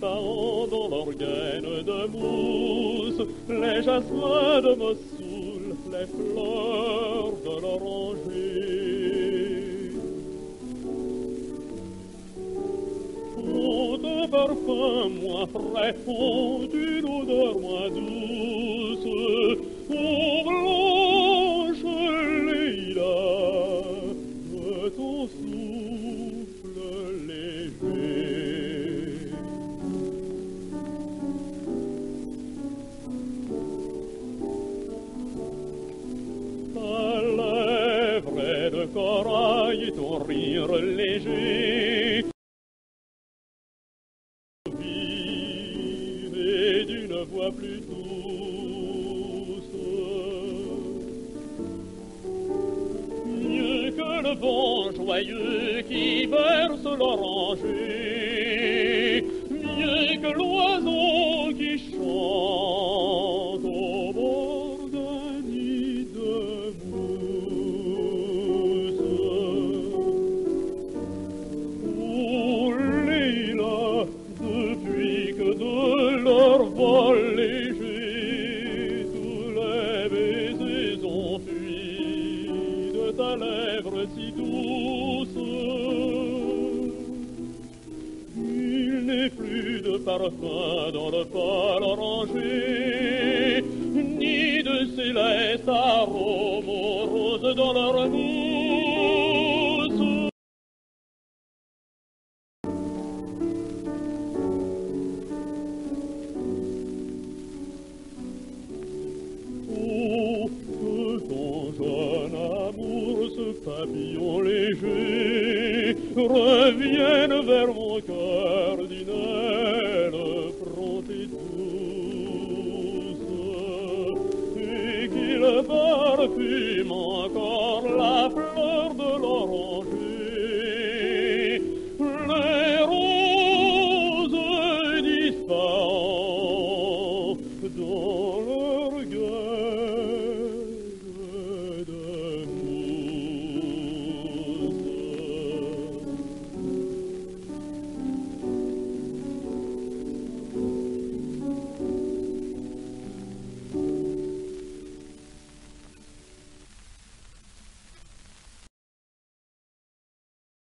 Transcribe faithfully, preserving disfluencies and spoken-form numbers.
transparents dans leur gaine de mousse, les jasmins de Mossoul, les fleurs de l'oranger. Ont un parfum moins frais, ont une odeur moins douce, aux blanches lilas de ton souffle léger. Ta lèvre est de corail, ton rire léger, et d'une voix plus douce. Mieux que le vent joyeux qui berce l'oranger, mieux que l'oiseau qui chante au bord d'un nid de mousse. Oh Leila, depuis que de leur vol léger tous les baisers ont fui de ta lèvre si douce, il n'est plus de parfum dans le pâle orangé, ni de céleste arôme aux roses dans leur mousse. Oh, que ton jeune amour, ce papillon léger, revienne vers mon cœur d'une